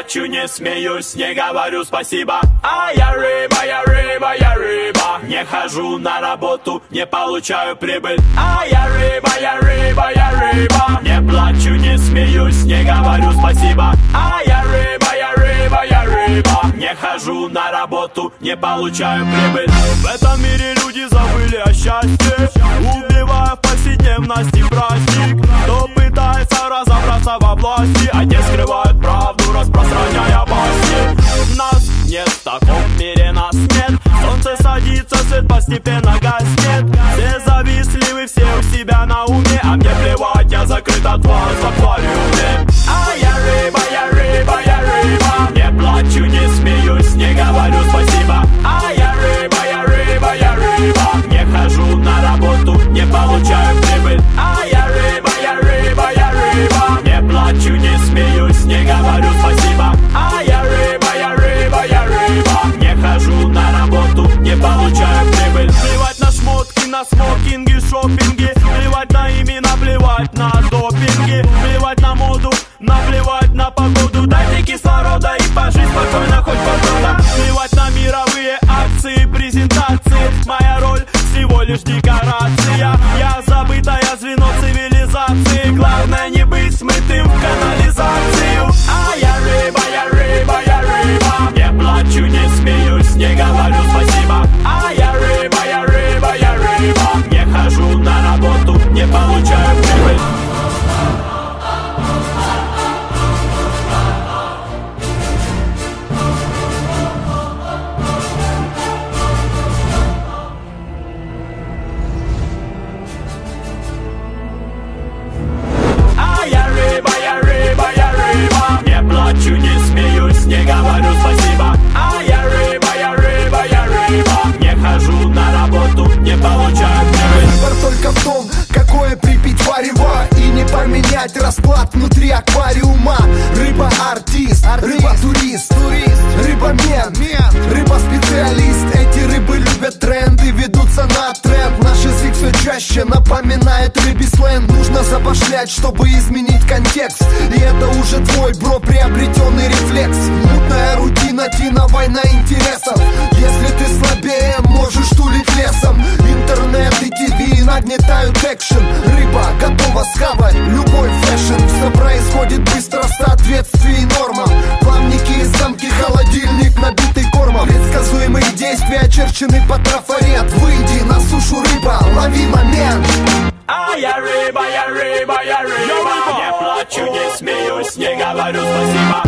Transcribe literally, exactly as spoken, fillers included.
плачу, не смеюсь, не говорю спасибо. А я рыба, я рыба, я рыба. Не хожу на работу, не получаю прибыль. А я рыба, я рыба, я рыба. Не плачу, не смеюсь, не говорю спасибо. А я рыба, я рыба, я рыба. Не хожу на работу, не получаю прибыль. В этом мире люди забыли о счастье, убивая в повседневности праздник. Кто пытается разобраться во власти, а те скрывают правду, распространяя басни. Нас нет, в таком мире нас нет. Солнце садится, свет постепенно гаснет. Все завистливы, все у себя на уме, а мне плевать, я закрыт от вас в аквариуме. А я рыба, я рыба, я рыба. Не плачу, не смеюсь, не говорю спасибо. А я рыба, я рыба, я рыба. Не хожу на работу, не получаю прибыль. А я рыба, я рыба, я рыба. Не плачу, не смеюсь, не говорю спасибо. А я рыба, я рыба, я рыба. Не хожу на работу, не получаю прибыль. Плевать на шмотки, на смокинги, шопинги. Плевать на имена, плевать на допинги. Плевать на моду, наплевать на погоду. Дайте кислорода и пожить спокойно хоть полгода. Плевать на мировые акции, презентации. Моя роль всего лишь декорация. Я забытое звено цивилизации. Главное не быть смытым в канализацию. А я рыба, я рыба, я рыба. Не плачу, не смеюсь, не говорю спасибо. А я рыба, я рыба, я рыба. Не хожу на работу, не получаю прибыль. Плачу, не смеюсь, не говорю спасибо. А я рыба, я рыба, я рыба. Не хожу на работу, не получаю прибыль. Выбор только в том, какое припить варево, и не поменять расклад внутри аквариума. Рыба-артист, рыба-турист, рыба-мен, рыба-специалист. Эти рыбы любят тренды, ведутся на тренд. Наш язык все чаще напоминает рыбий сленг. Нужно забашлять, чтобы изменить контекст. И это уже твой, бро, приобретенный рефлекс. Мутная рутина, тина, война интересов. Если ты слабее, можешь тулить лесом. Интернет и ТВ нагнетают экшен. Рыба готова схавать любой фэшн. Все происходит быстро в соответствии нормам. Плавники и замки, холодильник набитый кормом. Предсказуемые действия очерчены по трафарет. Выйди на сушу, рыба, лови момент. А я рыба, я рыба, я рыба. Не плачу, не смеюсь, не говорю спасибо.